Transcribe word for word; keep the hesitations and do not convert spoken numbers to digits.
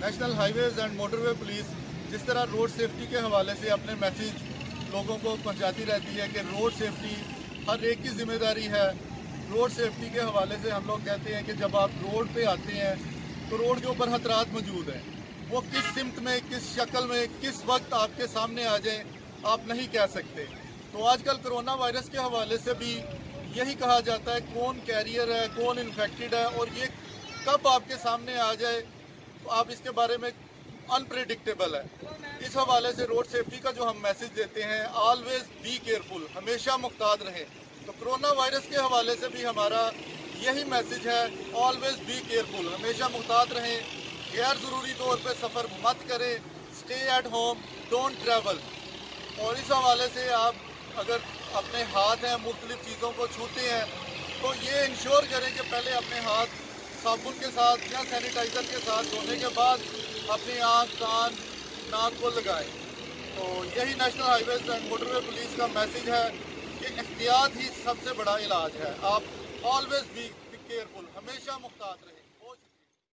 National highways and motorway police जिस तरह road safety के हवाले से अपने मैसेज लोगों को पहुंचाती रहती है कि रोड सेफ्टी हर एक की जिम्मेदारी है। रोड सेफ्टी के हवाले से हम लोग कहते हैं कि जब आप रोड पे आते हैं तो रोड के ऊपर खतरात मौजूद हैं। वो किस सिमत में, किस शक्ल में, किस वक्त आपके सामने आ जाए आप नहीं कह सकते। तो आजकल कोरोना वायरस के हवाले से भी यही कहा जाता है कौन कैरियर है, कौन इन्फेक्टेड है और ये कब आपके सामने आ जाए आप इसके बारे में अनप्रेडिक्टेबल है। इस हवाले से रोड सेफ्टी का जो हम मैसेज देते हैं, ऑलवेज बी केयरफुल, हमेशा मुख्तात रहें। तो कोरोना वायरस के हवाले से भी हमारा यही मैसेज है, ऑलवेज बी केयरफुल, हमेशा मुख्तात रहें, गैर ज़रूरी तौर पर सफ़र मत करें, stay at home, don't travel. और इस हवाले से आप अगर अपने हाथ हैं मुख्तलिफ चीज़ों को छूते हैं तो ये इंश्योर करें कि पहले अपने हाथ साबुन के साथ या सैनिटाइज़र के साथ धोने के बाद अपनी आँख, कान, नाक को लगाएं। तो यही national highways and motorway police का मैसेज है कि एहतियात ही सबसे बड़ा इलाज है। आप ऑलवेज बी केयरफुल, हमेशा मुख्तात रहें।